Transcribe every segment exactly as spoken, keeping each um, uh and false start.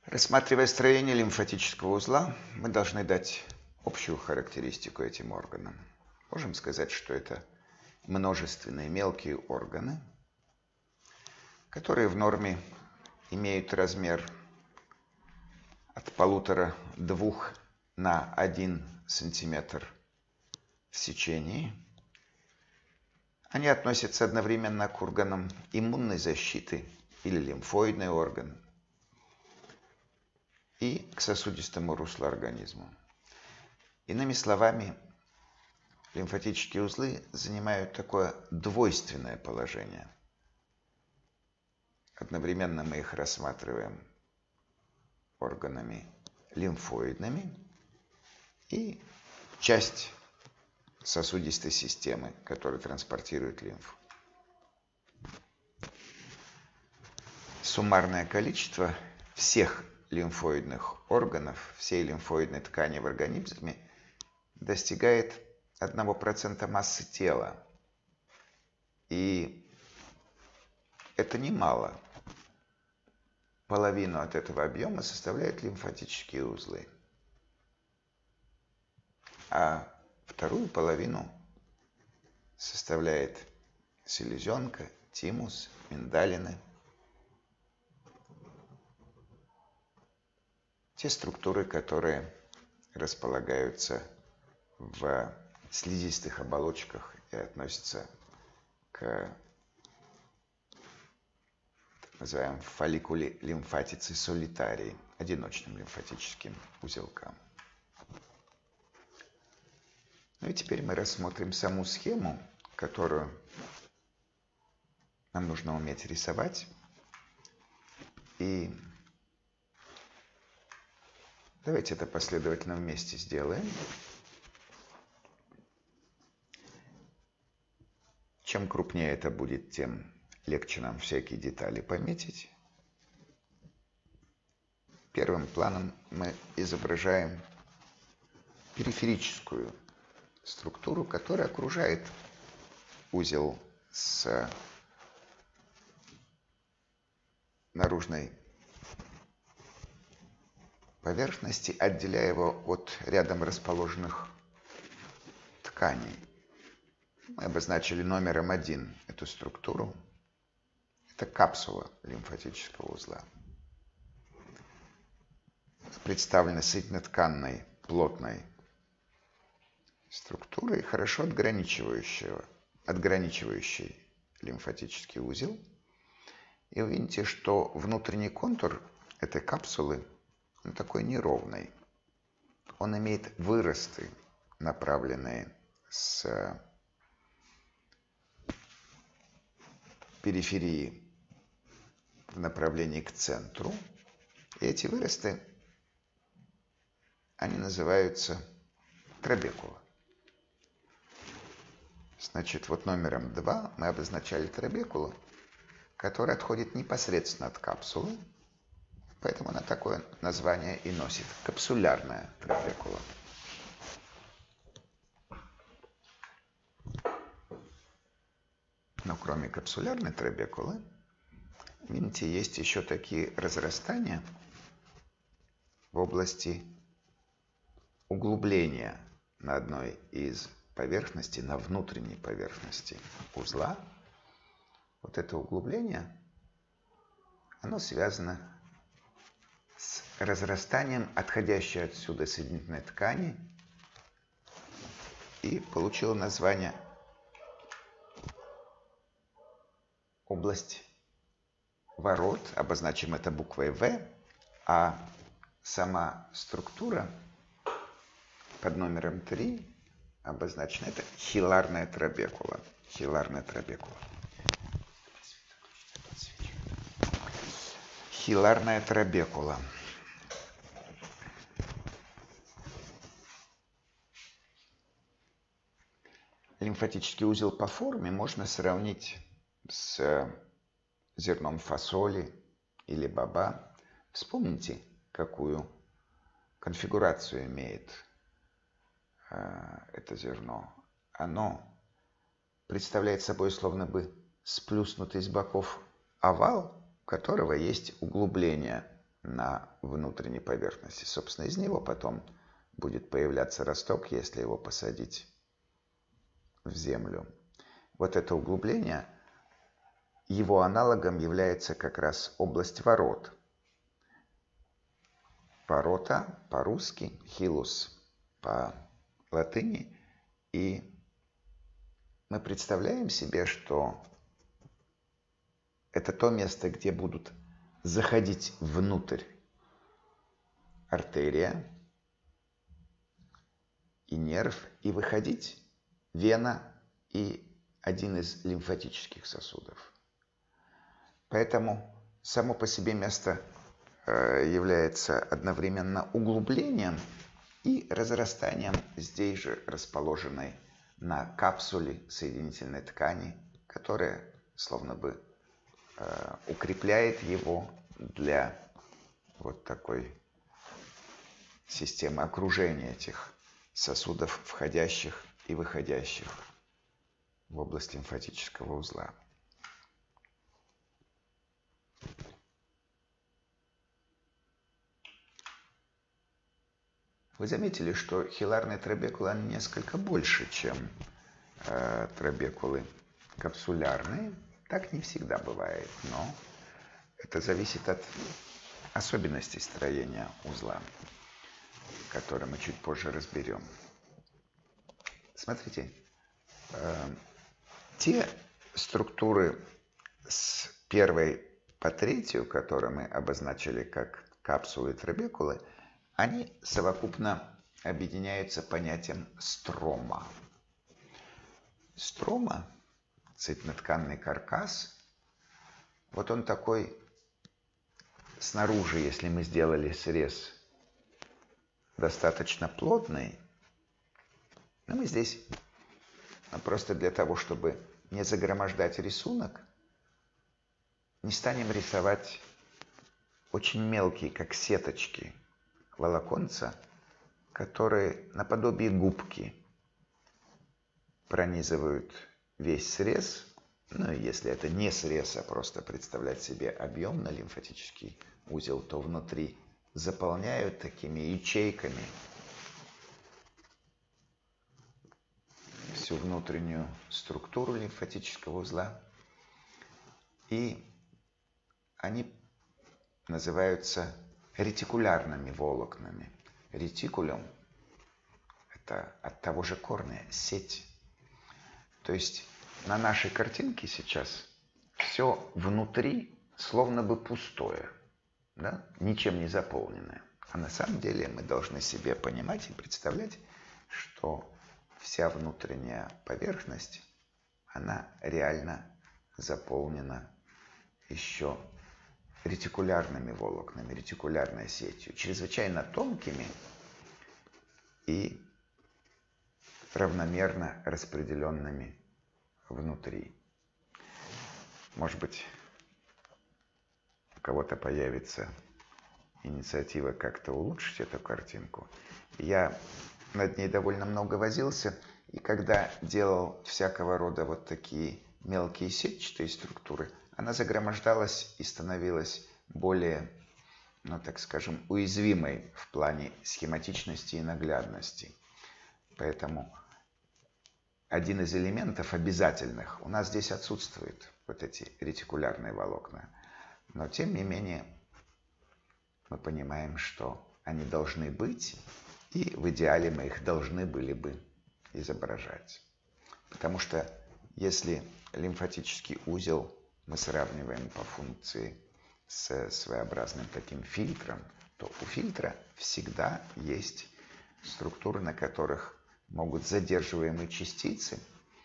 Рассматривая строение лимфатического узла, мы должны дать общую характеристику этим органам. Можем сказать, что это множественные мелкие органы, которые в норме имеют размер от полутора-двух на один сантиметр в сечении. Они относятся одновременно к органам иммунной защиты или лимфоидный орган и к сосудистому руслу организма. Иными словами, лимфатические узлы занимают такое двойственное положение. Одновременно мы их рассматриваем органами лимфоидными и часть сосудистой системы, которая транспортирует лимфу. Суммарное количество всех лимфоидных органов, всей лимфоидной ткани в организме достигает одного процента массы тела. И это немало. Половину от этого объема составляют лимфатические узлы. А вторую половину составляет селезенка, тимус, миндалины. Те структуры, которые располагаются в слизистых оболочках и относятся к так называемым фолликуле лимфатици солитарии, одиночным лимфатическим узелкам. Ну и теперь мы рассмотрим саму схему, которую нам нужно уметь рисовать. И давайте это последовательно вместе сделаем. Чем крупнее это будет, тем легче нам всякие детали пометить. Первым планом мы изображаем периферическую структуру, которая окружает узел с наружной поверхности, отделяя его от рядом расположенных тканей. Мы обозначили номером один эту структуру. Это капсула лимфатического узла. Представлена соединенно-тканной плотной структурой, хорошо отграничивающего, отграничивающей лимфатический узел. И вы видите, что внутренний контур этой капсулы он такой неровный. Он имеет выросты, направленные с периферии в направлении к центру. И эти выросты, они называются трабекула. Значит, вот номером два мы обозначали трабекулу, которая отходит непосредственно от капсулы, поэтому она такое название и носит. Капсулярная трабекула. Но кроме капсулярной трабекулы, видите, есть еще такие разрастания в области углубления на одной из поверхностей, на внутренней поверхности узла. Вот это углубление, оно связано с разрастанием отходящей отсюда соединительной ткани и получило название область ворот, обозначим это буквой В, а сама структура под номером три обозначена, это хиларная трабекула. Хиларная трабекула. Хиларная трабекула. Лимфатический узел по форме можно сравнить с зерном фасоли или боба. Вспомните, какую конфигурацию имеет э, это зерно. Оно представляет собой словно бы сплюснутый с боков овал, у которого есть углубление на внутренней поверхности. Собственно, из него потом будет появляться росток, если его посадить в землю. Вот это углубление, его аналогом является как раз область ворот. Ворота по-русски, хилус по-латыни. И мы представляем себе, что это то место, где будут заходить внутрь артерия и нерв, и выходить вена и один из лимфатических сосудов. Поэтому само по себе место является одновременно углублением и разрастанием здесь же расположенной на капсуле соединительной ткани, которая словно бы э, укрепляет его для вот такой системы окружения этих сосудов, входящих и выходящих в область лимфатического узла. Вы заметили, что хиларные трабекулы они несколько больше, чем э, трабекулы капсулярные. Так не всегда бывает, но это зависит от особенностей строения узла, которые мы чуть позже разберем. Смотрите, э, те структуры с первой по третью, которые мы обозначили как капсулы и трабекулы, они совокупно объединяются понятием строма. Строма, цветнотканный каркас, вот он такой снаружи, если мы сделали срез достаточно плотный, но мы здесь просто для того, чтобы не загромождать рисунок, не станем рисовать очень мелкие, как сеточки, волоконца, которые наподобие губки пронизывают весь срез. Ну и если это не срез, а просто представлять себе объемно лимфатический узел, то внутри заполняют такими ячейками всю внутреннюю структуру лимфатического узла. И они называются ретикулярными волокнами. Ретикулум – это от того же корня сеть. То есть на нашей картинке сейчас все внутри словно бы пустое, да? Ничем не заполненное. А на самом деле мы должны себе понимать и представлять, что вся внутренняя поверхность, она реально заполнена еще ретикулярными волокнами, ретикулярной сетью, чрезвычайно тонкими и равномерно распределенными внутри. Может быть, у кого-то появится инициатива как-то улучшить эту картинку. Я над ней довольно много возился, и когда делал всякого рода вот такие мелкие сетчатые структуры, она загромождалась и становилась более, ну так скажем, уязвимой в плане схематичности и наглядности. Поэтому один из элементов обязательных у нас здесь отсутствует, вот эти ретикулярные волокна. Но тем не менее мы понимаем, что они должны быть, и в идеале мы их должны были бы изображать. Потому что если лимфатический узел мы сравниваем по функции с своеобразным таким фильтром, то у фильтра всегда есть структуры, на которых могут задерживаемые частицы,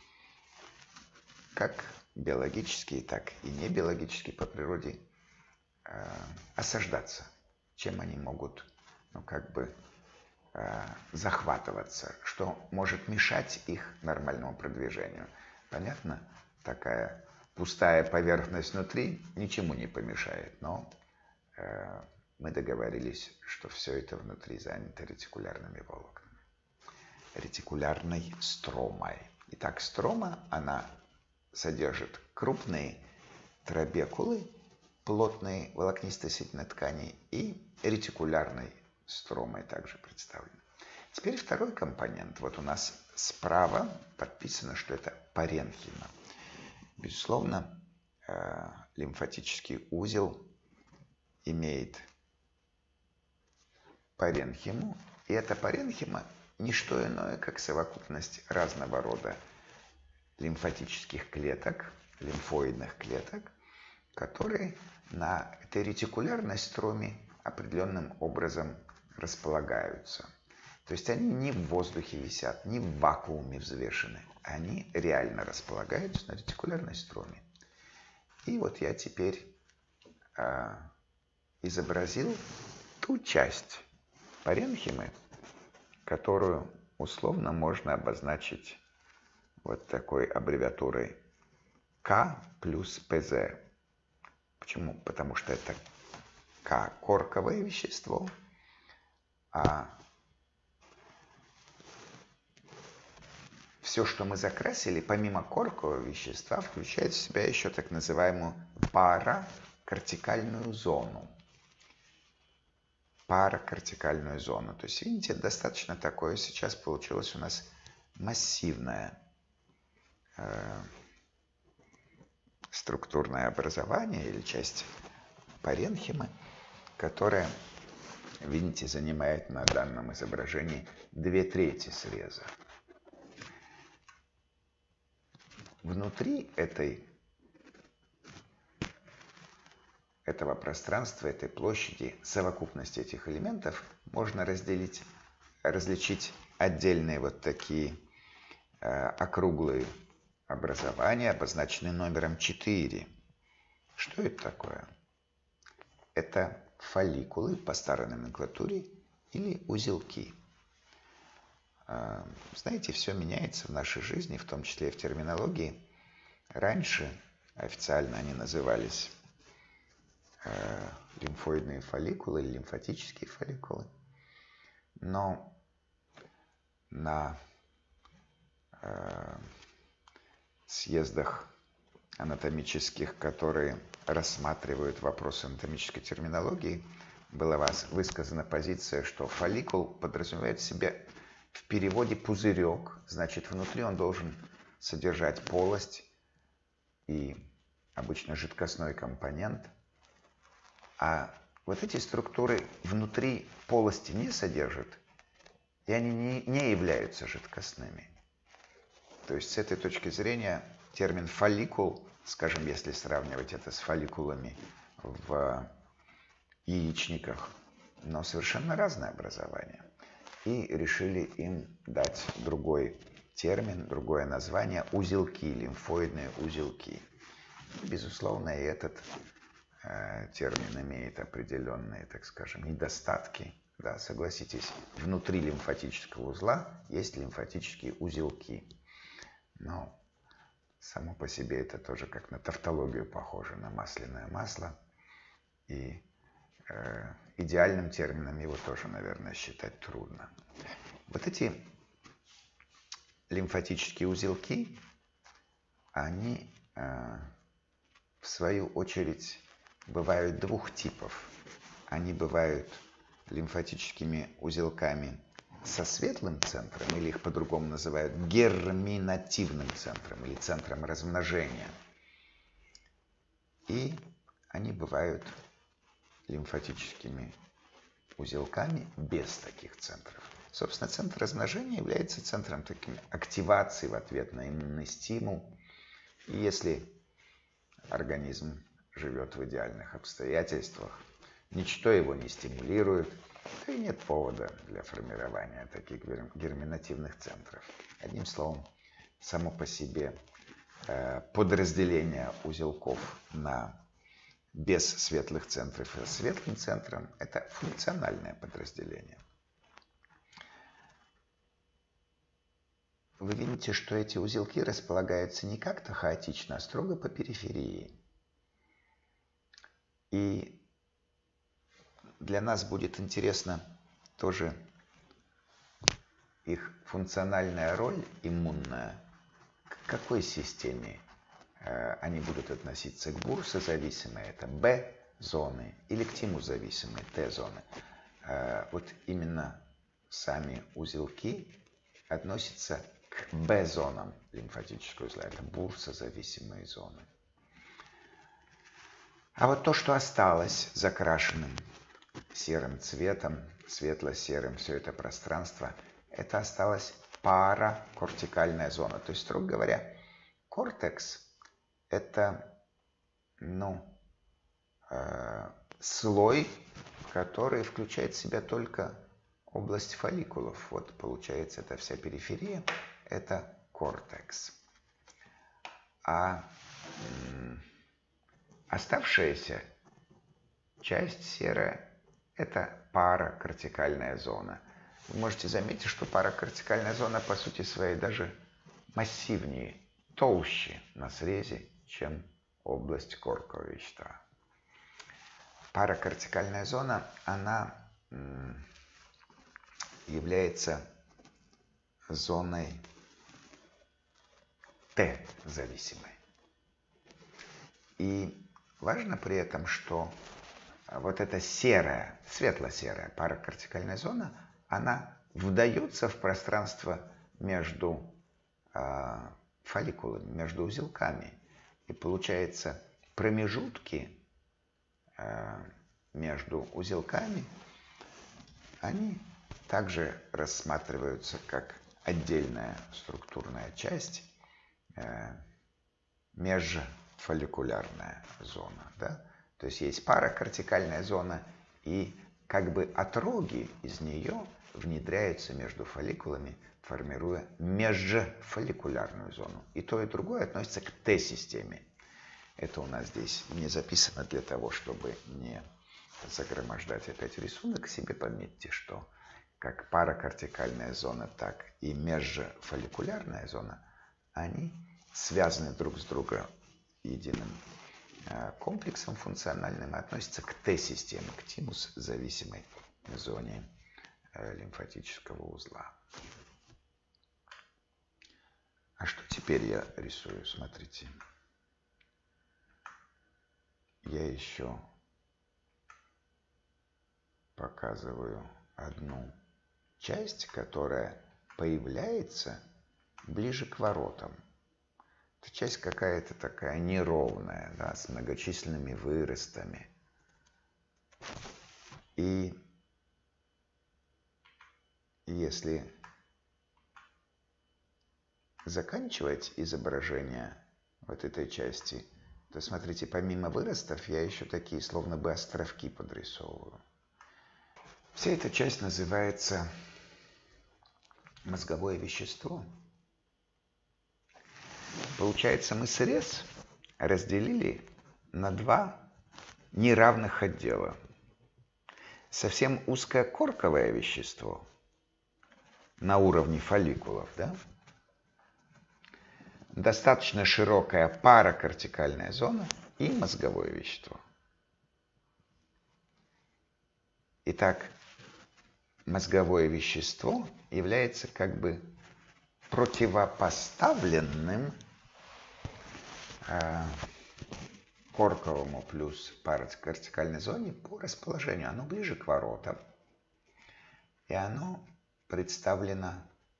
как биологические, так и небиологические по природе, э, осаждаться. Чем они могут, ну, как бы э, захватываться, что может мешать их нормальному продвижению. Понятно? Такая пустая поверхность внутри ничему не помешает, но э, мы договорились, что все это внутри занято ретикулярными волокнами. Ретикулярной стромой. Итак, строма, она содержит крупные трабекулы плотной волокнистой соединительной ткани и ретикулярной стромой также представлены. Теперь второй компонент. Вот у нас справа подписано, что это паренхима. Безусловно, лимфатический узел имеет паренхиму, и эта паренхима не что иное, как совокупность разного рода лимфатических клеток, лимфоидных клеток, которые на этой ретикулярной строме определенным образом располагаются. То есть они не в воздухе висят, не в вакууме взвешены, они реально располагаются на ретикулярной строме. И вот я теперь э, изобразил ту часть паренхимы, которую условно можно обозначить вот такой аббревиатурой К плюс ПЗ. Почему? Потому что это К – корковое вещество, а все, что мы закрасили, помимо коркового вещества, включает в себя еще так называемую паракортикальную зону. Паракортикальную зону. То есть, видите, достаточно такое сейчас получилось у нас массивное э, структурное образование или часть паренхимы, которая, видите, занимает на данном изображении две трети среза. Внутри этой, этого пространства, этой площади, совокупности этих элементов можно разделить, различить отдельные вот такие э, округлые образования, обозначенные номером четыре. Что это такое? Это фолликулы по старой номенклатуре или узелки. Знаете, все меняется в нашей жизни, в том числе и в терминологии. Раньше официально они назывались э, лимфоидные фолликулы или лимфатические фолликулы. Но на э, съездах анатомических, которые рассматривают вопросы анатомической терминологии, была высказана позиция, что фолликул подразумевает в себе в переводе пузырек, значит, внутри он должен содержать полость и обычно жидкостной компонент. А вот эти структуры внутри полости не содержат, и они не, не являются жидкостными. То есть с этой точки зрения термин фолликул, скажем, если сравнивать это с фолликулами в яичниках, но совершенно разное образование. И решили им дать другой термин, другое название – узелки, лимфоидные узелки. Безусловно, и этот э, термин имеет определенные, так скажем, недостатки. Да, согласитесь, внутри лимфатического узла есть лимфатические узелки. Но само по себе это тоже как на тавтологию похоже, на масляное масло. И э, идеальным термином его тоже, наверное, считать трудно. Вот эти лимфатические узелки, они э, в свою очередь бывают двух типов. Они бывают лимфатическими узелками со светлым центром, или их по-другому называют герминативным центром, или центром размножения. И они бывают лимфатическими узелками без таких центров. Собственно, центр размножения является центром такой активации в ответ на иммунный стимул. И если организм живет в идеальных обстоятельствах, ничто его не стимулирует, то и нет повода для формирования таких герминативных центров. Одним словом, само по себе подразделение узелков на без светлых центров и светлым центром – это функциональное подразделение. Вы видите, что эти узелки располагаются не как-то хаотично, а строго по периферии. И для нас будет интересно тоже их функциональная роль иммунная, к какой системе они будут относиться к бурсозависимой, это B-зоны, или к тимус-зависимой, T-зоны. Вот именно сами узелки относятся к B-зонам лимфатического узла, это бурсозависимые зоны. А вот то, что осталось закрашенным серым цветом, светло-серым, все это пространство, это осталась паракортикальная зона. То есть, строго говоря, кортекс – это ну, э, слой, который включает в себя только область фолликулов. Вот получается, это вся периферия – это кортекс. А м, оставшаяся часть серая – это паракортикальная зона. Вы можете заметить, что паракортикальная зона по сути своей даже массивнее, толще на срезе, чем область коркового вещества. Паракортикальная зона, она м, является зоной Т-зависимой. И важно при этом, что вот эта серая, светло-серая паракортикальная зона, она вдается в пространство между э, фолликулами, между узелками. И получается, промежутки э, между узелками, они также рассматриваются как отдельная структурная часть, э, межфолликулярная зона. Да? То есть есть паракортикальная зона, и как бы отроги из нее внедряются между фолликулами, формируя межфолликулярную зону. И то, и другое относится к Т-системе. Это у нас здесь не записано для того, чтобы не загромождать опять рисунок. Себе пометьте, что как паракортикальная зона, так и межфолликулярная зона, они связаны друг с другом единым комплексом функциональным, и относятся к Т-системе, к тимус-зависимой зоне лимфатического узла. А что теперь я рисую? Смотрите. Я еще показываю одну часть, которая появляется ближе к воротам. Это часть какая-то такая неровная, да, с многочисленными выростами. И если заканчивать изображение вот этой части, то смотрите, помимо выростов я еще такие словно бы островки подрисовываю. Вся эта часть называется мозговое вещество. Получается, мы срез разделили на два неравных отдела. Совсем узкое корковое вещество на уровне фолликулов, да? Достаточно широкая паракортикальная зона и мозговое вещество. Итак, мозговое вещество является как бы противопоставленным э, корковому плюс паракортикальной зоне по расположению. Оно ближе к воротам, и оно представлено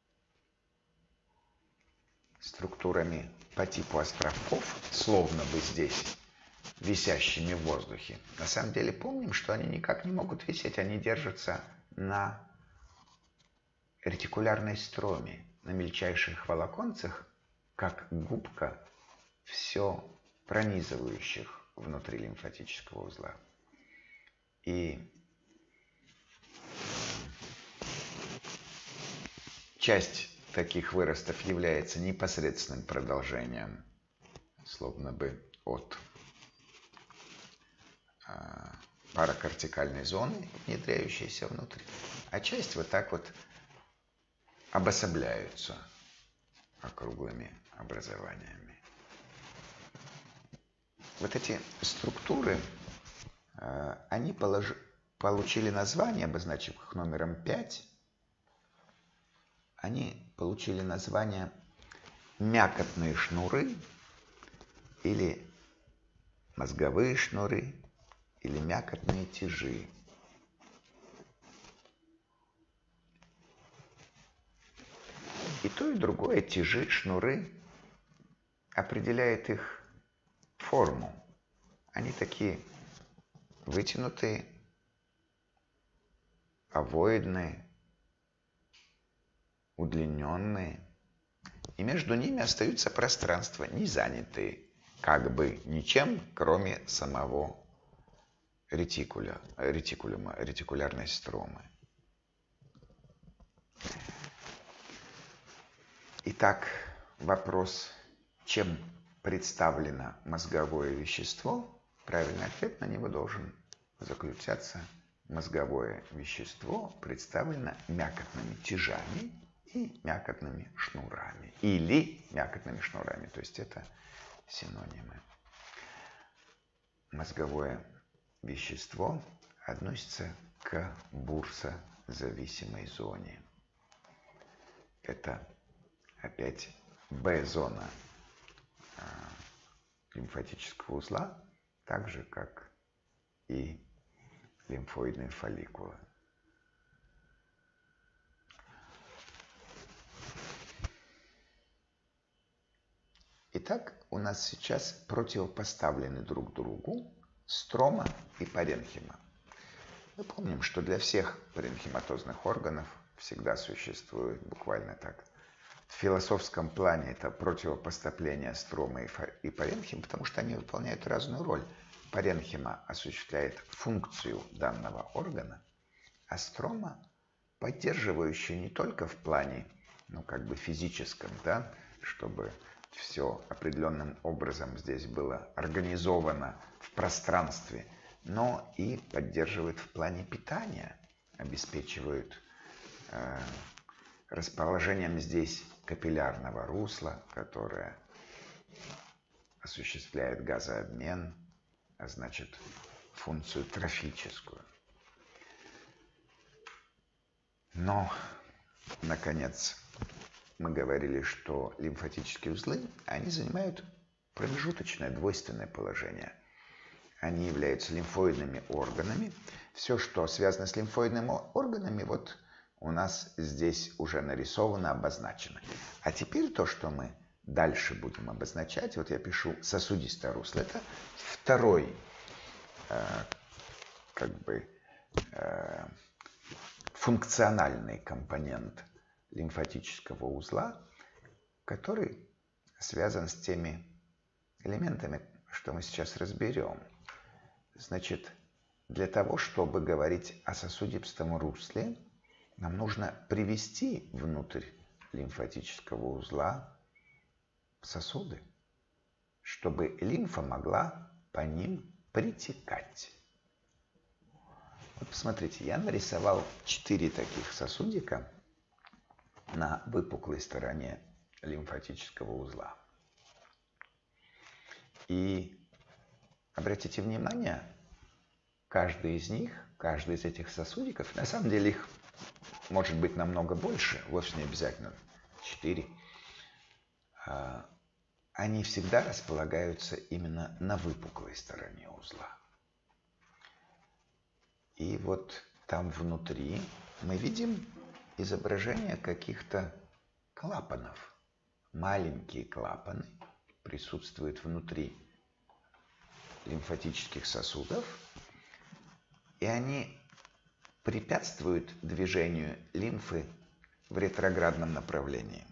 структурами по типу островков, словно бы здесь, висящими в воздухе. На самом деле помним, что они никак не могут висеть, они держатся на ретикулярной строме, на мельчайших волоконцах, как губка, все пронизывающих внутри лимфатического узла. И часть таких выростов является непосредственным продолжением, словно бы от э, паракортикальной зоны, внедряющейся внутрь, а часть вот так вот обособляются округлыми образованиями. Вот эти структуры, э, они положи, получили название, обозначив их номером пять, они получили название мякотные шнуры или мозговые шнуры, или мякотные тяжи. И то, и другое, тяжи, шнуры, определяет их форму. Они такие вытянутые, овоидные, удлиненные. И между ними остаются пространства, не занятые как бы ничем, кроме самого ретикуля, ретикулюма, ретикулярной стромы. Итак, вопрос, чем представлено мозговое вещество, правильный ответ на него должен заключаться: мозговое вещество представлено мякотными тяжами и мякотными шнурами. Или мякотными шнурами, то есть это синонимы. Мозговое вещество относится к бурсозависимой зоне. Это опять Б-зона э, лимфатического узла, так же, как и лимфоидные фолликулы. Итак, у нас сейчас противопоставлены друг другу строма и паренхима. Мы помним, что для всех паренхиматозных органов всегда существует буквально так. В философском плане это противопоставление стромы и паренхим, потому что они выполняют разную роль. Паренхима осуществляет функцию данного органа, а строма поддерживающая не только в плане, ну, как бы физическом, да, чтобы все определенным образом здесь было организовано в пространстве, но и поддерживает в плане питания, обеспечивают э, расположением здесь капиллярного русла, которое осуществляет газообмен, а значит функцию трофическую. Но, наконец, мы говорили, что лимфатические узлы, они занимают промежуточное двойственное положение. Они являются лимфоидными органами. Все, что связано с лимфоидными органами, вот у нас здесь уже нарисовано, обозначено. А теперь то, что мы дальше будем обозначать, вот я пишу сосудистое русло, это второй э, как бы э, функциональный компонент лимфатического узла, который связан с теми элементами, что мы сейчас разберем. Значит, для того, чтобы говорить о сосудистом русле, нам нужно привести внутрь лимфатического узла сосуды, чтобы лимфа могла по ним притекать. Вот посмотрите, я нарисовал четыре таких сосудика на выпуклой стороне лимфатического узла. И обратите внимание, каждый из них, каждый из этих сосудиков, на самом деле их может быть намного больше, вовсе не обязательно четыре, они всегда располагаются именно на выпуклой стороне узла. И вот там внутри мы видим изображение каких-то клапанов. Маленькие клапаны присутствуют внутри лимфатических сосудов, и они препятствуют движению лимфы в ретроградном направлении.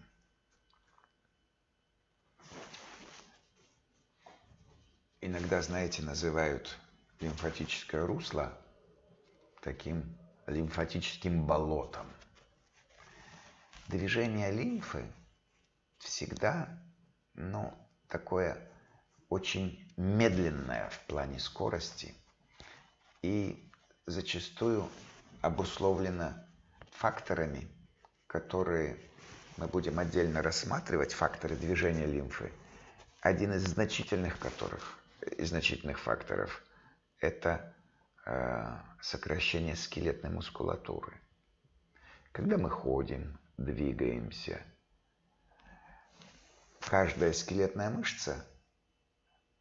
Иногда, знаете, называют лимфатическое русло таким лимфатическим болотом. Движение лимфы всегда, ну, такое очень медленное в плане скорости и зачастую обусловлено факторами, которые мы будем отдельно рассматривать, факторы движения лимфы. Один из значительных которых, из значительных факторов, это э, сокращение скелетной мускулатуры. Когда мы ходим, двигаемся, каждая скелетная мышца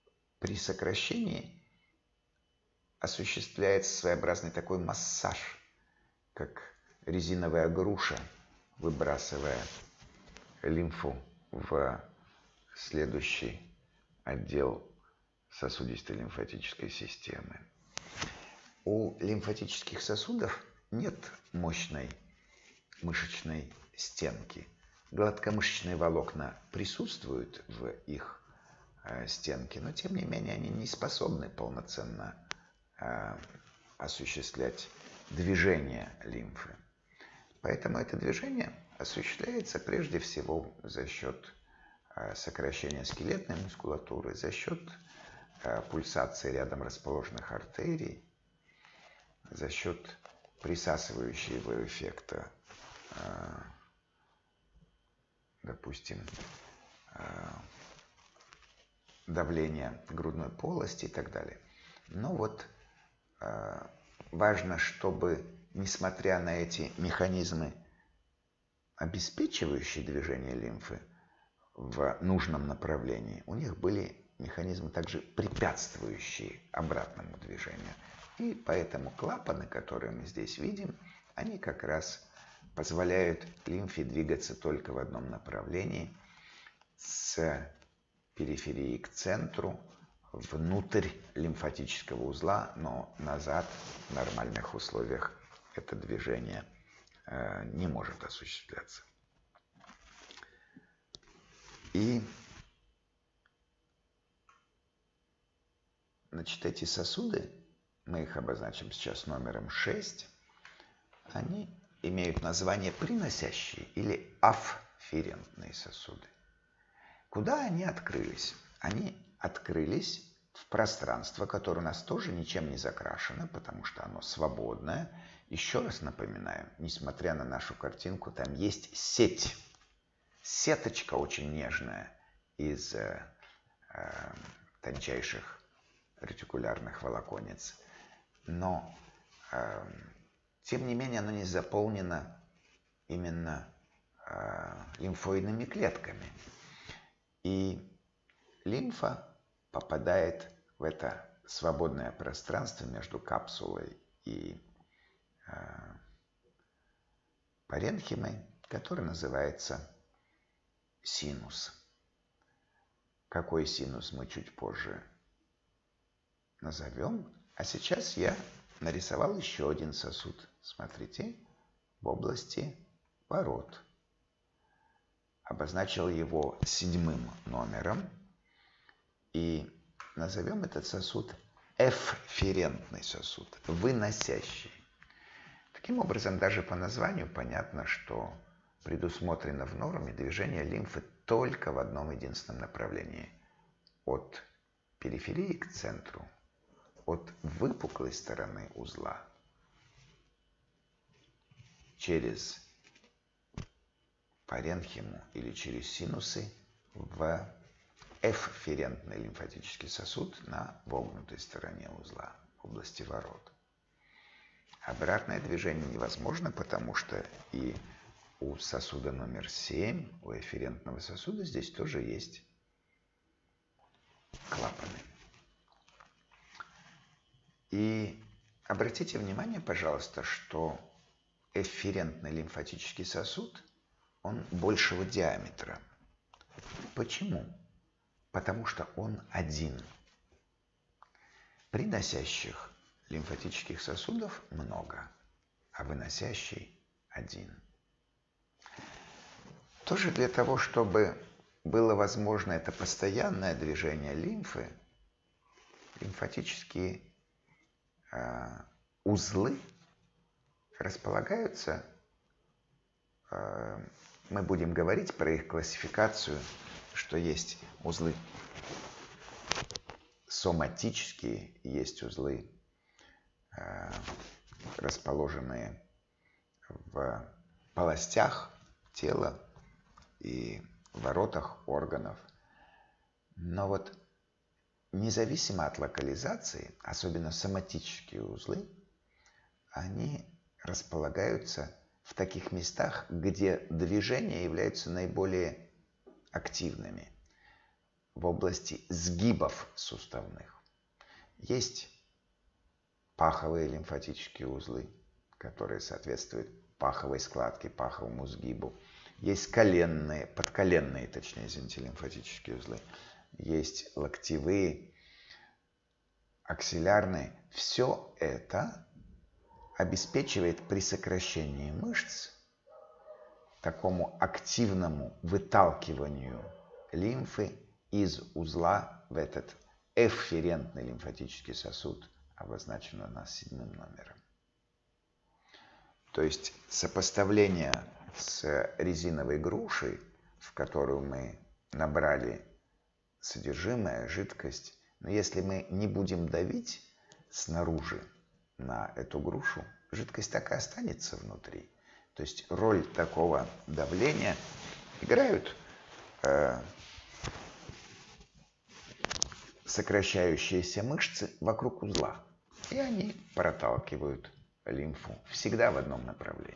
при сокращении осуществляется своеобразный такой массаж, как резиновая груша, выбрасывая лимфу в следующий отдел сосудистой лимфатической системы. У лимфатических сосудов нет мощной мышечной стенки. Гладкомышечные волокна присутствуют в их э, стенке, но тем не менее они не способны полноценно э, осуществлять движение лимфы. Поэтому это движение осуществляется прежде всего за счет э, сокращения скелетной мускулатуры, за счет э, пульсации рядом расположенных артерий, за счет присасывающего эффекта, э, допустим, э, давления грудной полости и так далее. Но вот э, важно, чтобы, несмотря на эти механизмы, обеспечивающие движение лимфы в нужном направлении, у них были механизмы также препятствующие обратному движению. И поэтому клапаны, которые мы здесь видим, они как раз позволяют лимфе двигаться только в одном направлении, с периферии к центру, внутрь лимфатического узла, но назад в нормальных условиях это движение э, не может осуществляться. И значит, эти сосуды, мы их обозначим сейчас номером шесть, они имеют название приносящие или афферентные сосуды. Куда они открылись? Они открылись в пространство, которое у нас тоже ничем не закрашено, потому что оно свободное. Еще раз напоминаю, несмотря на нашу картинку, там есть сеть. Сеточка очень нежная из э, э, тончайших ретикулярных волоконец. Но, э, тем не менее, оно не заполнено именно э, лимфоидными клетками. И лимфа попадает в это свободное пространство между капсулой и э, паренхимой, которое называется синус. Какой синус мы чуть позже назовем. А сейчас я нарисовал еще один сосуд. Смотрите, в области ворот. Обозначил его седьмым номером. И назовем этот сосуд эфферентный сосуд, выносящий. Таким образом, даже по названию понятно, что предусмотрено в норме движение лимфы только в одном единственном направлении. От периферии к центру, от выпуклой стороны узла через паренхиму или через синусы в эфферентный лимфатический сосуд на вогнутой стороне узла, в области ворот. Обратное движение невозможно, потому что и у сосуда номер семь, у эфферентного сосуда, здесь тоже есть клапаны. И обратите внимание, пожалуйста, что эфферентный лимфатический сосуд, он большего диаметра. Почему? Потому что он один. Приносящих лимфатических сосудов много, а выносящий один. Тоже для того, чтобы было возможно это постоянное движение лимфы, лимфатические э, узлы располагаются, э, мы будем говорить про их классификацию, что есть узлы соматические, есть узлы, э, расположенные в полостях тела и воротах органов. Но вот независимо от локализации, особенно соматические узлы, они располагаются в таких местах, где движения являются наиболее активными. в области сгибов суставных. Есть паховые лимфатические узлы, которые соответствуют паховой складке, паховому сгибу. Есть коленные, подколенные, точнее, извините, лимфатические узлы. Есть локтевые, аксиллярные. Все это обеспечивает при сокращении мышц такому активному выталкиванию лимфы из узла в этот эфферентный лимфатический сосуд, обозначен у нас седьмым номером. То есть сопоставление с резиновой грушей, в которую мы набрали содержимое, жидкость, но если мы не будем давить снаружи на эту грушу, жидкость так и останется внутри. То есть роль такого давления играют э, сокращающиеся мышцы вокруг узла. И они проталкивают лимфу всегда в одном направлении.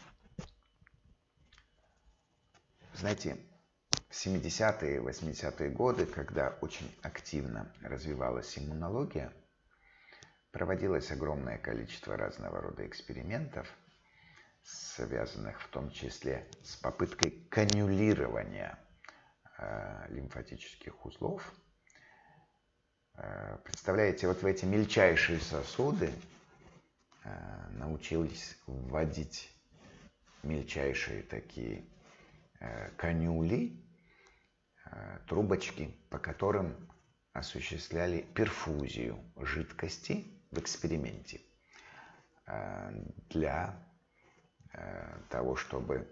Знаете, в семидесятые, восьмидесятые годы, когда очень активно развивалась иммунология, проводилось огромное количество разного рода экспериментов, связанных в том числе с попыткой канюлирования э, лимфатических узлов. Э, представляете, вот в эти мельчайшие сосуды э, научились вводить мельчайшие такие э, канюли, э, трубочки, по которым осуществляли перфузию жидкости в эксперименте э, для того, чтобы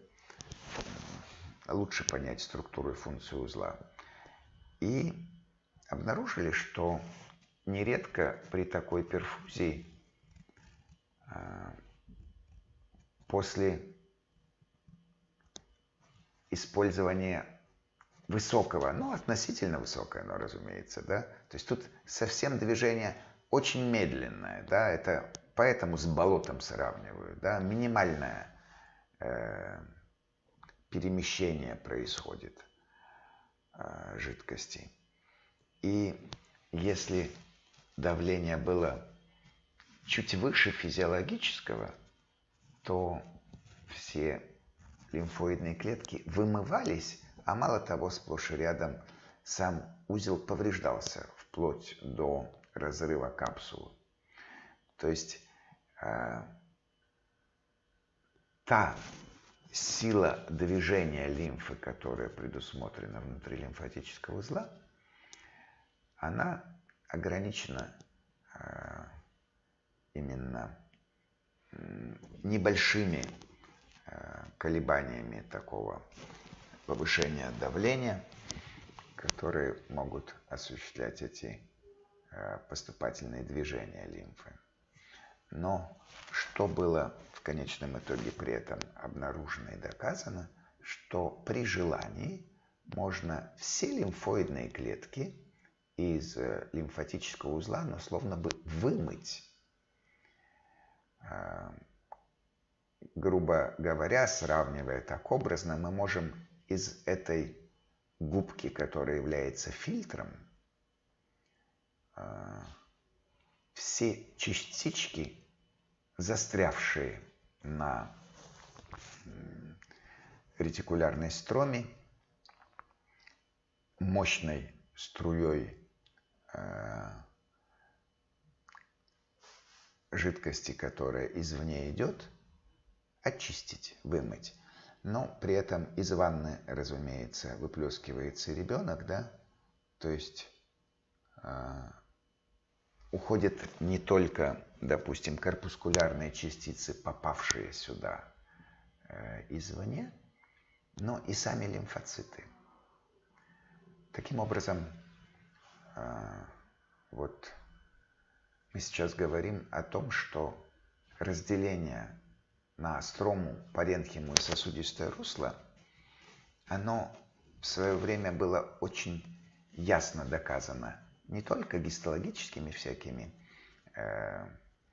лучше понять структуру и функцию узла. И обнаружили, что нередко при такой перфузии после использования высокого, ну, относительно высокое, но, разумеется, да, то есть тут совсем движение очень медленное, да, это поэтому с болотом сравнивают, да, минимальное э, перемещение происходит э, жидкости. И если давление было чуть выше физиологического, то все лимфоидные клетки вымывались, а мало того, сплошь и рядом сам узел повреждался вплоть до разрыва капсулы. То есть э, та сила движения лимфы, которая предусмотрена внутри лимфатического узла, она ограничена э, именно э, небольшими э, колебаниями такого повышения давления, которые могут осуществлять эти э, поступательные движения лимфы. Но что было в конечном итоге при этом обнаружено и доказано, что при желании можно все лимфоидные клетки из лимфатического узла, но словно бы вымыть. Грубо говоря, сравнивая так образно, мы можем из этой губки, которая является фильтром, все частички, застрявшие на ретикулярной строме, мощной струей э, жидкости, которая извне идет, очистить, вымыть. Но при этом из ванны, разумеется, выплескивается ребенок, да, то есть э, уходят не только, допустим, корпускулярные частицы, попавшие сюда э, извне, но и сами лимфоциты. Таким образом, э, вот мы сейчас говорим о том, что разделение на строму, паренхиму и сосудистое русло, оно в свое время было очень ясно доказано не только гистологическими всякими э,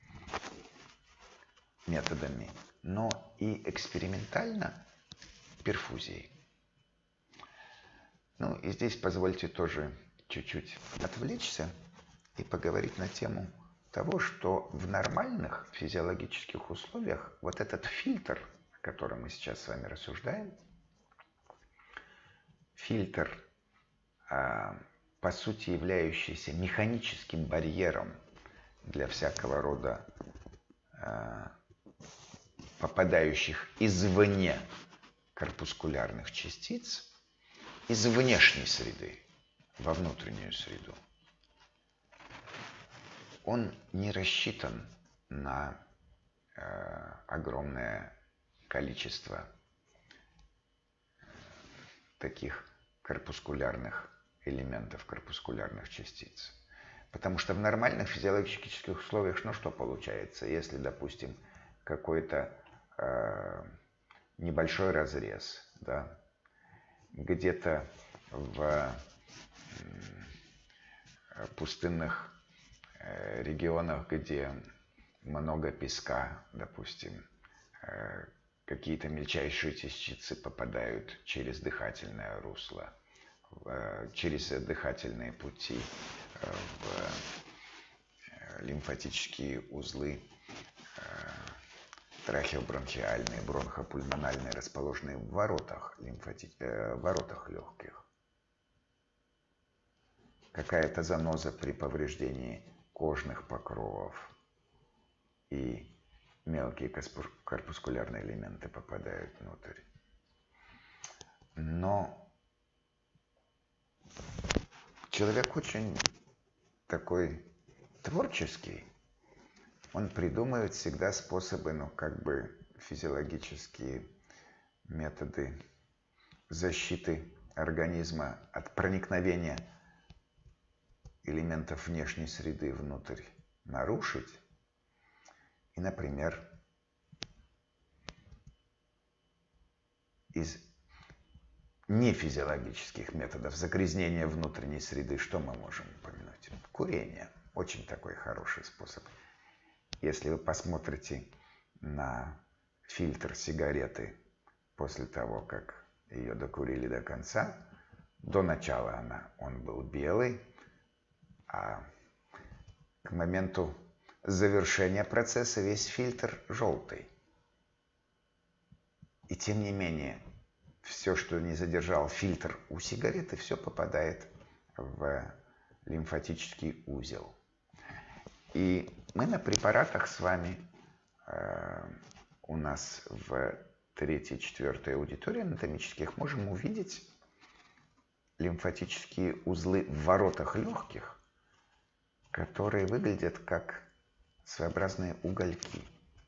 методами, но и экспериментально перфузией. Ну и здесь позвольте тоже чуть-чуть отвлечься и поговорить на тему того, что в нормальных физиологических условиях вот этот фильтр, о котором мы сейчас с вами рассуждаем, фильтр, по сути являющийся механическим барьером для всякого рода попадающих извне корпускулярных частиц, из внешней среды во внутреннюю среду, он не рассчитан на э, огромное количество таких корпускулярных элементов, корпускулярных частиц. Потому что в нормальных физиологических условиях, ну что получается, если, допустим, какой-то э, небольшой разрез, да, где-то в э, пустынных э, регионах, где много песка, допустим, э, какие-то мельчайшие частицы попадают через дыхательное русло, в, через дыхательные пути э, в лимфатические узлы, трахеобронхиальные, бронхопульмональные, расположенные в воротах, лимфати... э, воротах легких. Какая-то заноза при повреждении кожных покровов, и мелкие корпускулярные элементы попадают внутрь. Но человек очень такой творческий. Он придумывает всегда способы, ну, как бы физиологические методы защиты организма от проникновения элементов внешней среды внутрь нарушить. И, например, из нефизиологических методов загрязнения внутренней среды что мы можем упомянуть? Курение. Очень такой хороший способ. Если вы посмотрите на фильтр сигареты после того, как ее докурили до конца, до начала она, он был белый, а к моменту завершения процесса весь фильтр желтый. И тем не менее, все, что не задержал фильтр у сигареты, все попадает в лимфатический узел. И мы на препаратах с вами, э, у нас в третьей, четвертой аудитории анатомических, можем увидеть лимфатические узлы в воротах легких, которые выглядят как своеобразные угольки.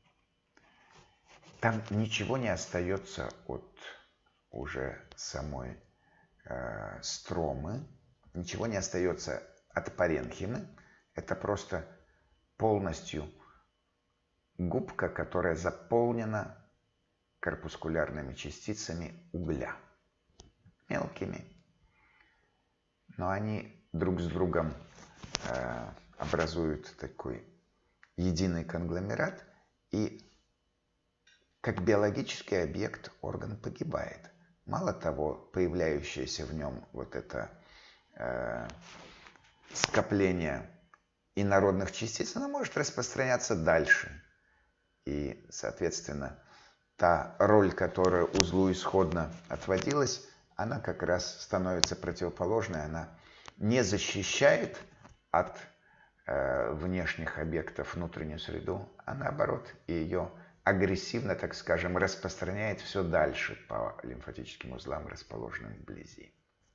Там ничего не остается от уже самой э, стромы, ничего не остается от паренхимы. Это просто полностью губка, которая заполнена корпускулярными частицами угля. Мелкими. Но они друг с другом э, образуют такой единый конгломерат. И как биологический объект орган погибает. Мало того, появляющееся в нем вот это э, скопление инородных частиц, оно может распространяться дальше. И, соответственно, та роль, которая узлу исходно отводилась, она как раз становится противоположной. Она не защищает от э, внешних объектов внутреннюю среду, а наоборот, ее агрессивно, так скажем, распространяет все дальше по лимфатическим узлам, расположенным вблизи.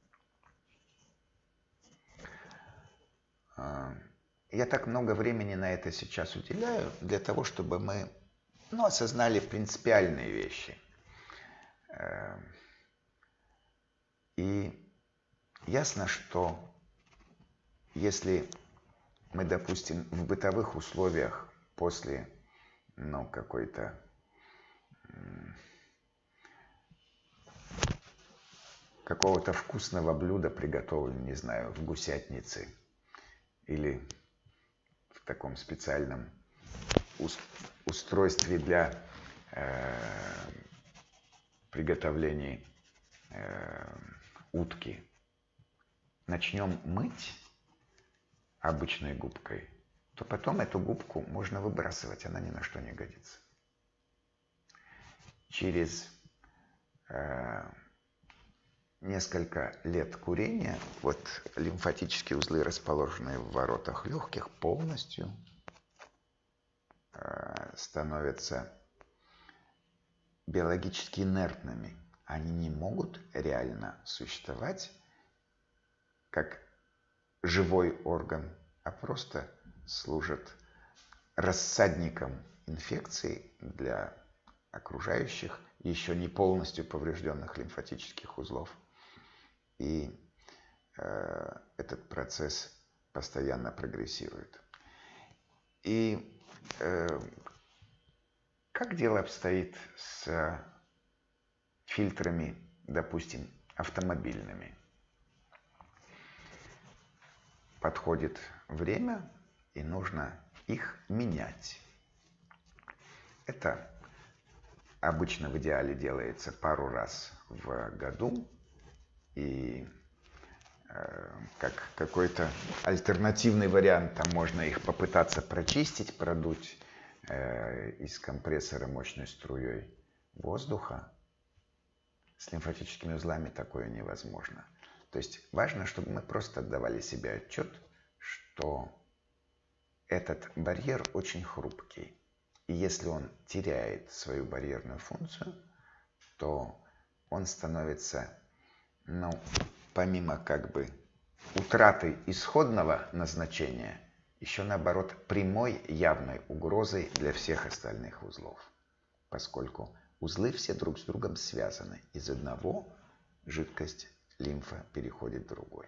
Я так много времени на это сейчас уделяю для того, чтобы мы, ну, осознали принципиальные вещи. И ясно, что если мы, допустим, в бытовых условиях после, ну, какой-то какого-то вкусного блюда, приготовленного, не знаю, в гусятнице или в таком специальном устройстве для э, приготовления э, утки, начнем мыть обычной губкой, то потом эту губку можно выбрасывать, она ни на что не годится. Через э, несколько лет курения вот лимфатические узлы, расположенные в воротах легких, полностью э, становятся биологически инертными. Они не могут реально существовать как живой орган, а просто служат рассадником инфекций для окружающих, еще не полностью поврежденных лимфатических узлов. И э, этот процесс постоянно прогрессирует. И э, как дело обстоит с фильтрами, допустим, автомобильными? Подходит время, и нужно их менять. Это обычно в идеале делается пару раз в году, и э, как какой-то альтернативный вариант, там можно их попытаться прочистить, продуть э, из компрессора мощной струей воздуха. С лимфатическими узлами такое невозможно. То есть важно, чтобы мы просто отдавали себе отчет, что этот барьер очень хрупкий. И если он теряет свою барьерную функцию, то он становится, ну, помимо как бы утраты исходного назначения, еще наоборот прямой явной угрозой для всех остальных узлов. Поскольку узлы все друг с другом связаны. Из одного жидкость лимфа переходит в другой.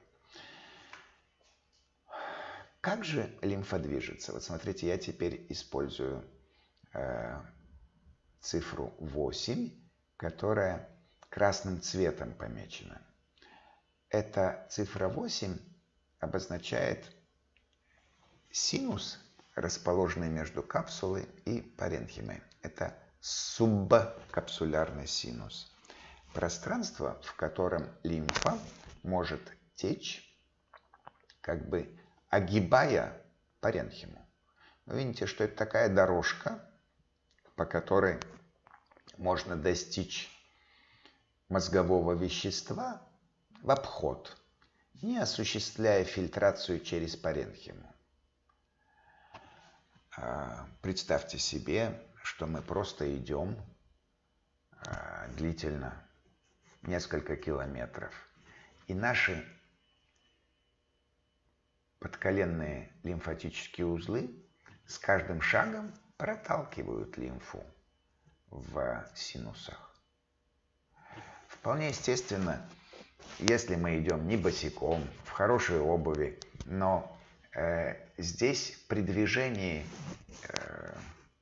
Как же лимфа движется? Вот смотрите, я теперь использую э, цифру восемь, которая красным цветом помечена. Эта цифра восемь обозначает синус, расположенный между капсулой и паренхимой. Это субкапсулярный синус. Пространство, в котором лимфа может течь, как бы огибая паренхиму. Вы видите, что это такая дорожка, по которой можно достичь мозгового вещества в обход, не осуществляя фильтрацию через паренхиму. Представьте себе, что мы просто идем длительно, несколько километров, и наши подколенные лимфатические узлы с каждым шагом проталкивают лимфу в синусах. Вполне естественно, если мы идем не босиком, в хорошей обуви, но э, здесь при движении э,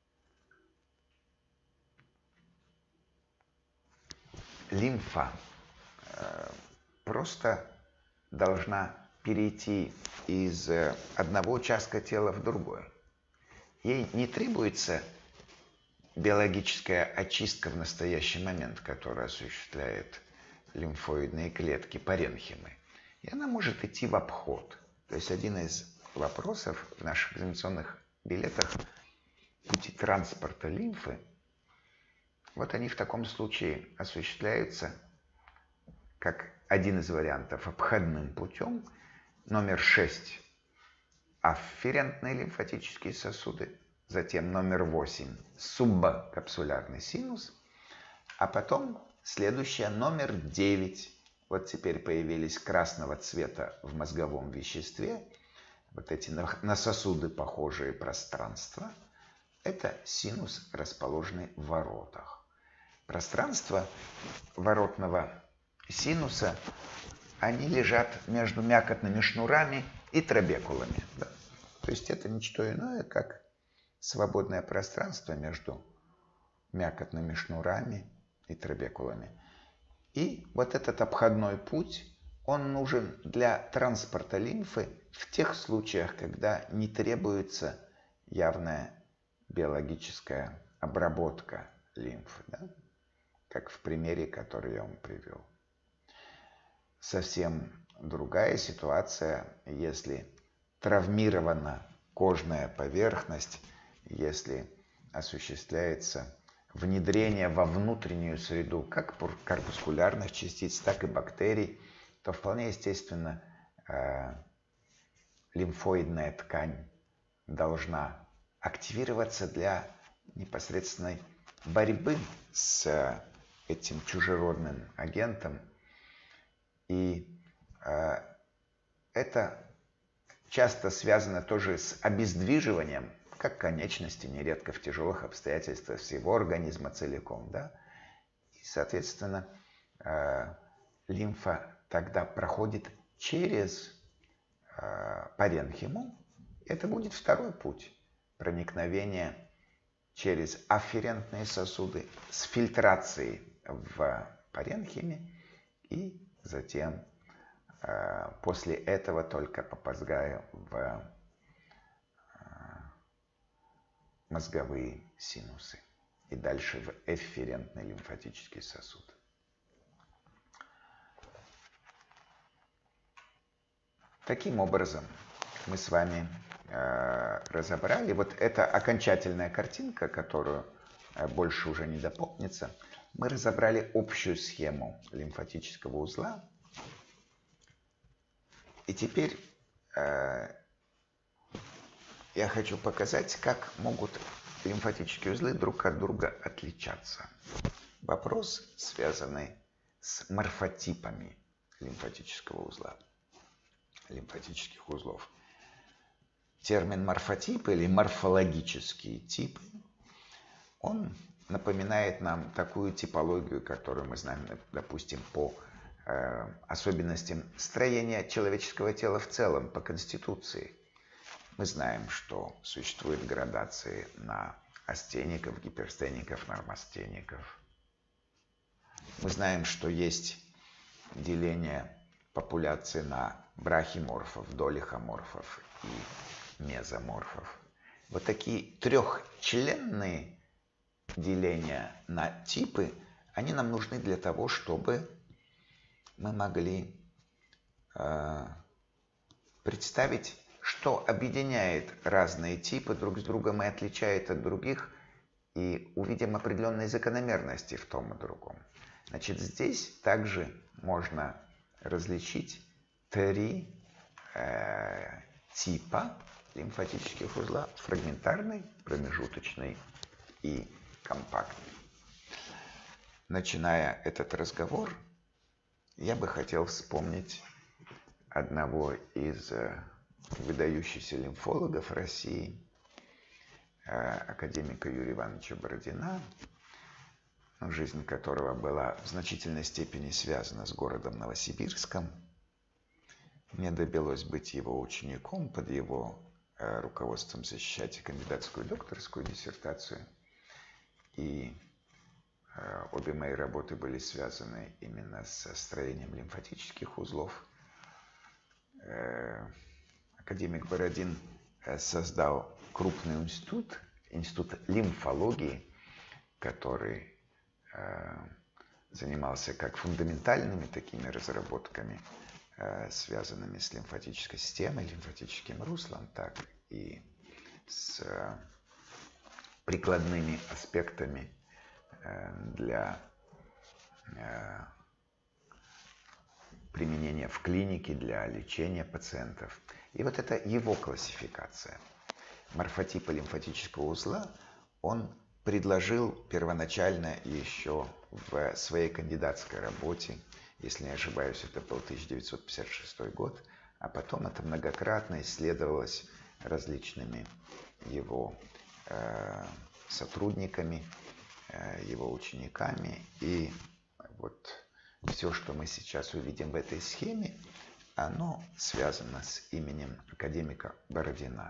лимфа э, просто должна перейти из одного участка тела в другой. Ей не требуется биологическая очистка в настоящий момент, которую осуществляет лимфоидные клетки паренхимы. И она может идти в обход. То есть один из вопросов в наших экзаменационных билетах пути транспорта лимфы, вот они в таком случае осуществляются как один из вариантов обходным путем. Номер шесть – афферентные лимфатические сосуды. Затем номер восемь – субкапсулярный синус. А потом следующее, номер девять. Вот теперь появились красного цвета в мозговом веществе. Вот эти на сосуды похожие пространства. Это синус, расположенный в воротах. Пространство воротного синуса, они лежат между мякотными шнурами и трабекулами. Да? То есть это ничто иное, как свободное пространство между мякотными шнурами и трабекулами. И вот этот обходной путь, он нужен для транспорта лимфы в тех случаях, когда не требуется явная биологическая обработка лимфы, да? Как в примере, который я вам привел. Совсем другая ситуация, если травмирована кожная поверхность, если осуществляется внедрение во внутреннюю среду как корпускулярных частиц, так и бактерий, то вполне естественно э, лимфоидная ткань должна активироваться для непосредственной борьбы с этим чужеродным агентом. И э, это часто связано тоже с обездвиживанием, как конечности, нередко в тяжелых обстоятельствах всего организма целиком. Да? И, соответственно, э, лимфа тогда проходит через э, паренхиму. Это будет второй путь проникновения через афферентные сосуды с фильтрацией в паренхиме и затем э, после этого только попадая в э, мозговые синусы и дальше в эфферентный лимфатический сосуд. Таким образом, мы с вами э, разобрали. Вот эта окончательная картинка, которую э, больше уже не дополнится. Мы разобрали общую схему лимфатического узла. И теперь э, я хочу показать, как могут лимфатические узлы друг от друга отличаться. Вопрос, связанный с морфотипами лимфатического узла, лимфатических узлов. Термин морфотип или морфологические типы, он напоминает нам такую типологию, которую мы знаем, допустим, по э, особенностям строения человеческого тела в целом, по конституции. Мы знаем, что существуют градации на астеников, гиперстеников, нормастеников. Мы знаем, что есть деление популяции на брахиморфов, долихоморфов и мезоморфов. Вот такие трехчленные деления на типы, они нам нужны для того, чтобы мы могли э, представить, что объединяет разные типы друг с другом и отличает от других, и увидим определенные закономерности в том и другом. Значит, здесь также можно различить три э, типа лимфатических узла: фрагментарный, промежуточный и компактный. Начиная этот разговор, я бы хотел вспомнить одного из э, выдающихся лимфологов России, э, академика Юрия Ивановича Бородина, жизнь которого была в значительной степени связана с городом Новосибирском. Мне довелось быть его учеником, под его э, руководством защищать кандидатскую и докторскую диссертацию. И э, обе мои работы были связаны именно со строением лимфатических узлов. Э, академик Бородин э, создал крупный институт, институт лимфологии, который э, занимался как фундаментальными такими разработками, связанными с лимфатической системой, лимфатическим руслом, так и с прикладными аспектами для применения в клинике, для лечения пациентов. И вот это его классификация. Морфотипа лимфатического узла он предложил первоначально еще в своей кандидатской работе. Если не ошибаюсь, это был тысяча девятьсот пятьдесят шестой год, а потом это многократно исследовалось различными его э, сотрудниками, э, его учениками. И вот все, что мы сейчас увидим в этой схеме, оно связано с именем академика Бородина.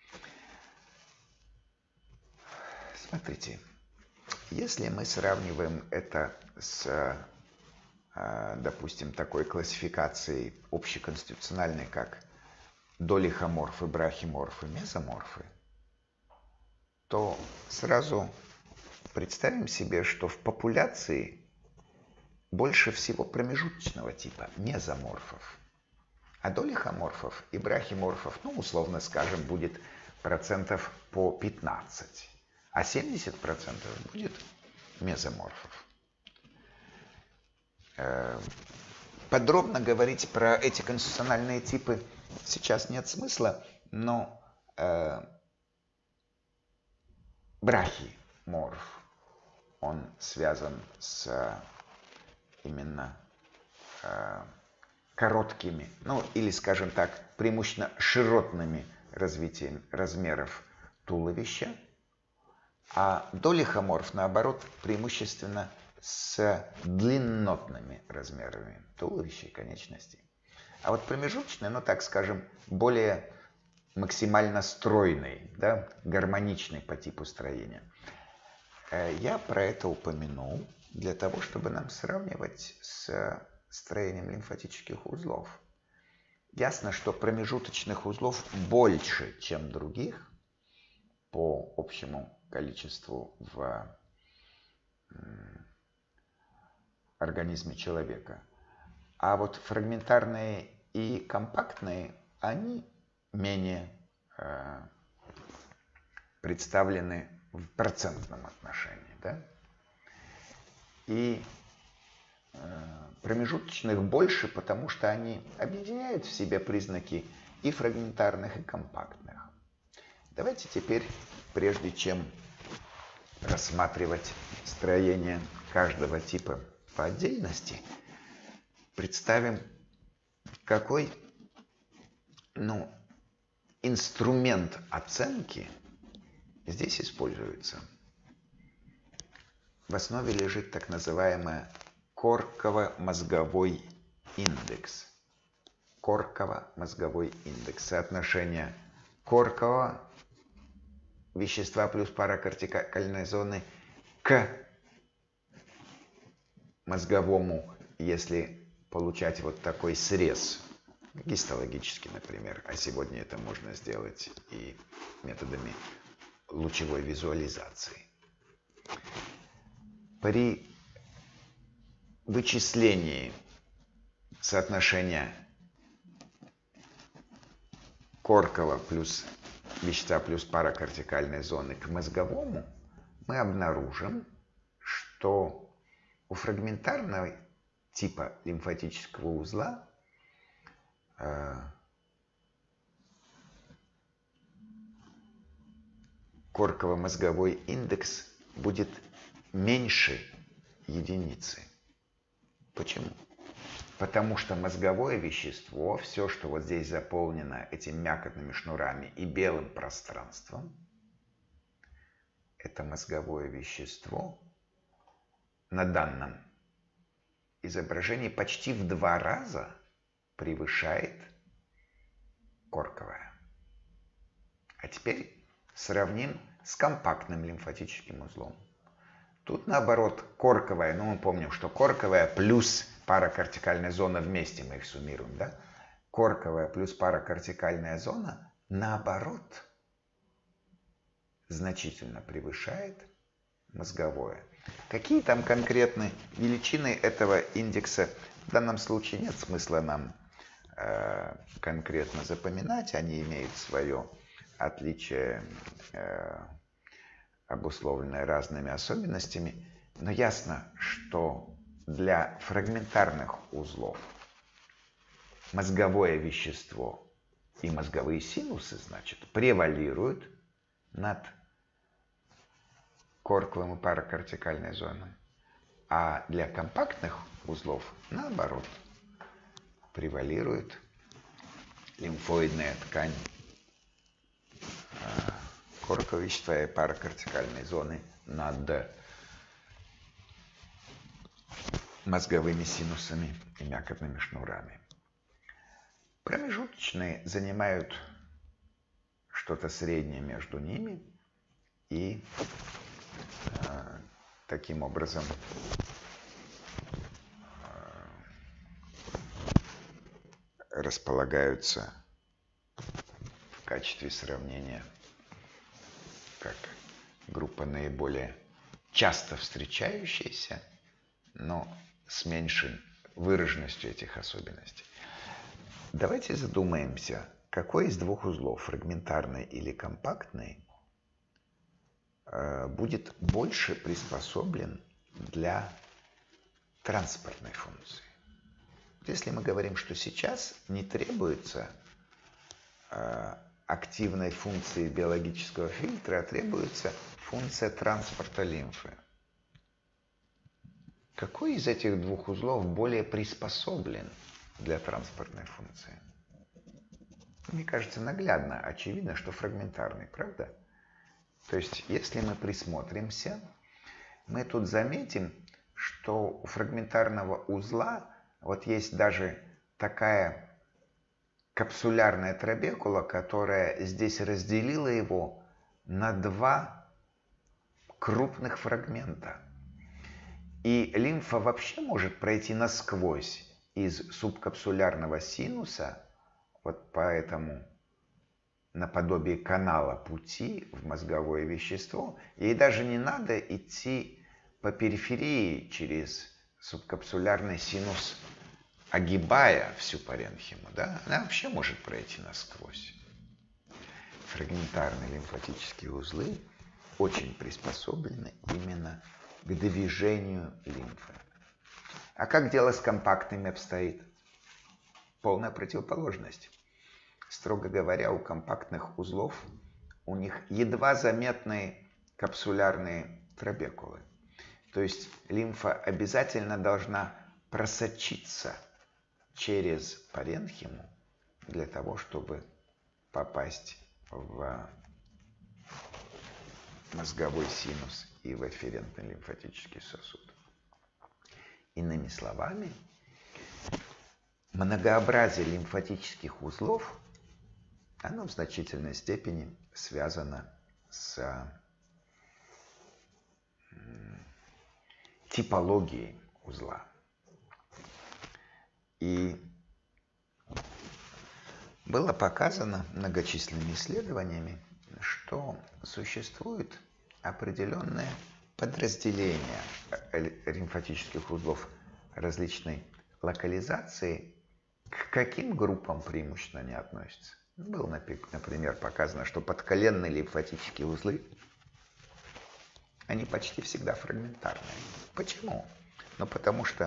Смотрите, если мы сравниваем это с, допустим, такой классификацией общеконституциональной, как долихоморфы, брахиморфы, мезоморфы, то сразу представим себе, что в популяции больше всего промежуточного типа, мезоморфов. А доля хоморфов и брахиморфов, ну, условно скажем, будет процентов по пятнадцать, а семьдесят процентов будет мезоморфов. Подробно говорить про эти конституциональные типы сейчас нет смысла, но э, брахиморф, он связан с именно э, короткими, ну или, скажем так, преимущественно широтными развитием размеров туловища, а долихоморф, наоборот, преимущественно с длиннотными размерами туловища и конечностей. А вот промежуточный, ну так скажем, более максимально стройный, да, гармоничный по типу строения. Я про это упомянул для того, чтобы нам сравнивать с строением лимфатических узлов. Ясно, что промежуточных узлов больше, чем других, по общему количеству в организме человека. А вот фрагментарные и компактные, они менее э, представлены в процентном отношении. Да? И э, промежуточных больше, потому что они объединяют в себе признаки и фрагментарных, и компактных. Давайте теперь, прежде чем рассматривать строение каждого типа по отдельности, представим, какой ну, инструмент оценки здесь используется. В основе лежит так называемый корково-мозговой индекс. Корково-мозговой индекс. Соотношение коркового вещества плюс паракортикальной зоны к мозговому, если получать вот такой срез, гистологический, например, а сегодня это можно сделать и методами лучевой визуализации. При вычислении соотношения коркового плюс вещества плюс паракортикальной зоны к мозговому мы обнаружим, что у фрагментарного типа лимфатического узла э, корково-мозговой индекс будет меньше единицы. Почему? Потому что мозговое вещество, все, что вот здесь заполнено этими мякотными шнурами и белым пространством, это мозговое вещество на данном изображении почти в два раза превышает корковое. А теперь сравним с компактным лимфатическим узлом. Тут наоборот корковая, ну мы помним, что корковая плюс паракортикальная зона вместе, мы их суммируем, да? Корковая плюс паракортикальная зона наоборот значительно превышает мозговое. Какие там конкретные величины этого индекса, в данном случае нет смысла нам э, конкретно запоминать, они имеют свое отличие, э, обусловленное разными особенностями, но ясно, что для фрагментарных узлов мозговое вещество и мозговые синусы, значит, превалируют над корковым и паракортикальной зоной, а для компактных узлов, наоборот, превалирует лимфоидная ткань коркового вещества и паракортикальной зоны над мозговыми синусами и мякотными шнурами. Промежуточные занимают что-то среднее между ними и э, таким образом э, располагаются в качестве сравнения как группа наиболее часто встречающаяся, но с меньшей выраженностью этих особенностей. Давайте задумаемся, какой из двух узлов, фрагментарный или компактный, будет больше приспособлен для транспортной функции. Если мы говорим, что сейчас не требуется активной функции биологического фильтра, а требуется функция транспорта лимфы. Какой из этих двух узлов более приспособлен для транспортной функции? Мне кажется, наглядно очевидно, что фрагментарный, правда? То есть, если мы присмотримся, мы тут заметим, что у фрагментарного узла вот есть даже такая капсулярная трабекула, которая здесь разделила его на два крупных фрагмента. И лимфа вообще может пройти насквозь из субкапсулярного синуса, вот по этому наподобие канала пути в мозговое вещество. Ей даже не надо идти по периферии через субкапсулярный синус, огибая всю паренхиму, да? Она вообще может пройти насквозь. Фрагментарные лимфатические узлы очень приспособлены именно к движению лимфы. А как дело с компактными обстоит? Полная противоположность. Строго говоря, у компактных узлов у них едва заметные капсулярные трабекулы. То есть лимфа обязательно должна просочиться через паренхиму для того, чтобы попасть в мозговой синус и в эфферентный лимфатический сосуд. Иными словами, многообразие лимфатических узлов, оно в значительной степени связано с типологией узла. И было показано многочисленными исследованиями, что существует определенное подразделение лимфатических узлов различной локализации, к каким группам преимущественно они относятся. Было, например, показано, что подколенные лимфатические узлы, они почти всегда фрагментарные. Почему? Ну, потому что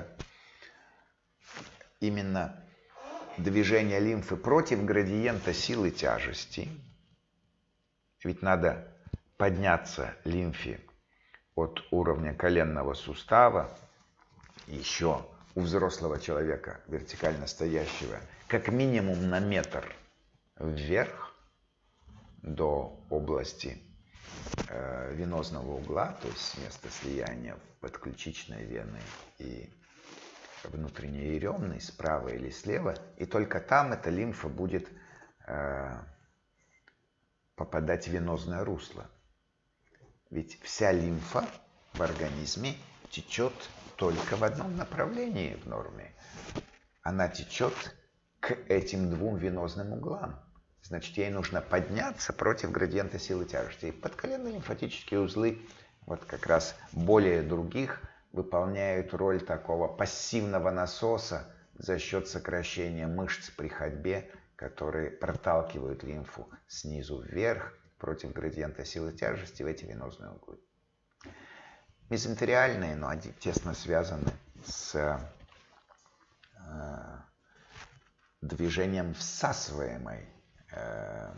именно движение лимфы против градиента силы тяжести, ведь надо подняться лимфе от уровня коленного сустава, еще у взрослого человека, вертикально стоящего, как минимум на метр вверх до области э, венозного угла, то есть места слияния подключичной вены и внутренней еремной, справа или слева, и только там эта лимфа будет э, попадать в венозное русло. Ведь вся лимфа в организме течет только в одном направлении в норме. Она течет к этим двум венозным углам. Значит, ей нужно подняться против градиента силы тяжести. И подколенные лимфатические узлы, вот как раз более других, выполняют роль такого пассивного насоса за счет сокращения мышц при ходьбе, которые проталкивают лимфу снизу вверх против градиента силы тяжести в эти венозные углы. Мезентериальные, но они тесно связаны с э, движением всасываемой, э,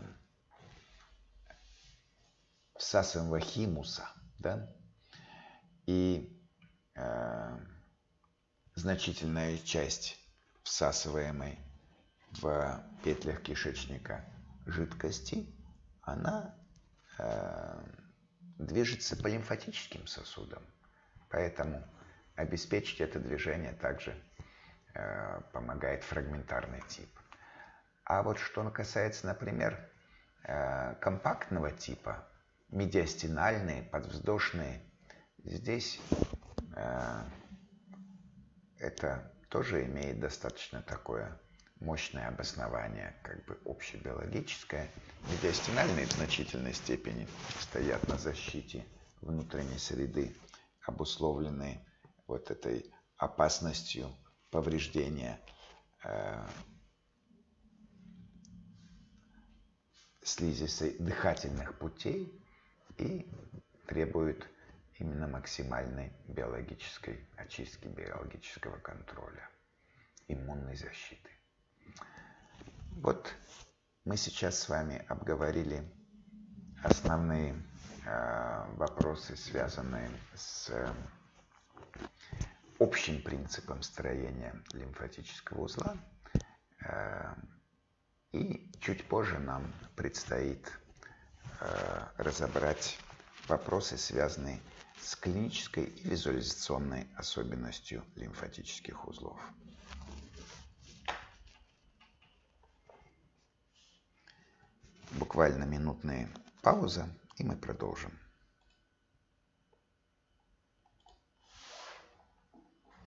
всасываемого химуса, да? И э, значительная часть всасываемой в петлях кишечника жидкости, она э, движется по лимфатическим сосудам. Поэтому обеспечить это движение также э, помогает фрагментарный тип. А вот что касается, например, э, компактного типа, медиастинальные, подвздошные, здесь э, это тоже имеет достаточно такое мощное обоснование, как бы общебиологическое. Медиастинальные в значительной степени стоят на защите внутренней среды, обусловленной вот этой опасностью повреждения э, слизистой дыхательных путей и требует именно максимальной биологической очистки, биологического контроля, иммунной защиты. Вот мы сейчас с вами обговорили основные э, вопросы, связанные с э, общим принципом строения лимфатического узла. Э, и чуть позже нам предстоит э, разобрать вопросы, связанные с клинической и визуализационной особенностью лимфатических узлов. Буквально минутная пауза, и мы продолжим.